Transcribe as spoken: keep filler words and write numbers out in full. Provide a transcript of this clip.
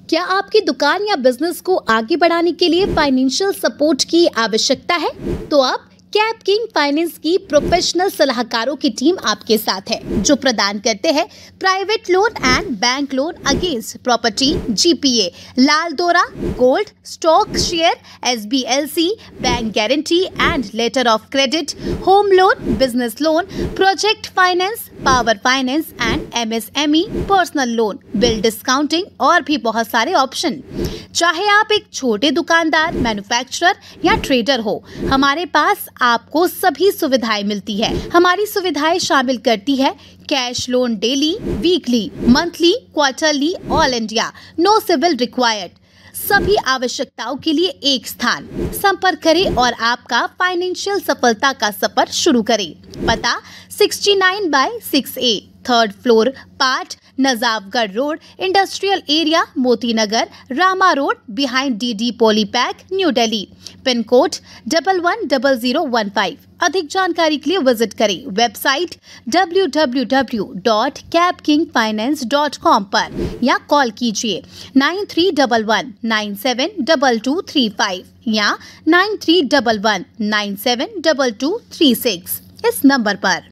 क्या आपकी दुकान या बिजनेस को आगे बढ़ाने के लिए फाइनेंशियल सपोर्ट की आवश्यकता है? तो आप कैप किंग फाइनेंस की प्रोफेशनल सलाहकारों की टीम आपके साथ है, जो प्रदान करते हैं private loan and bank loan against property, GPA, लाल दौरा, gold, stock share, SBLC, bank guarantee and letter of credit, home loan, business loan, project finance, power finance and MSME, personal loan, bill discounting और भी बहुत सारे option. चाहे आप एक छोटे दुकानदार, मैन्युफैक्चरर या ट्रेडर हो, हमारे पास आपको सभी सुविधाएं मिलती है। हमारी सुविधाएं शामिल करती है cash loan daily, weekly, monthly, quarterly, all India, no CIBIL required. सभी आवश्यकताओं के लिए एक स्थान। संपर्क करें और आपका फाइनेंशियल सफलता का सफर शुरू करें। पता उनहत्तर by six A, third floor, part Najafgarh road, industrial area, Moti Nagar, Rama road, behind DD Polypack, New Delhi. Pin code double one double zero one five. अधिक जानकारी के लिए विजिट करें website W W W dot Cap King Finance dot com पर या call कीजिए nine three double one nine seven double two three five या nine three double one nine seven double two three six इस number पर।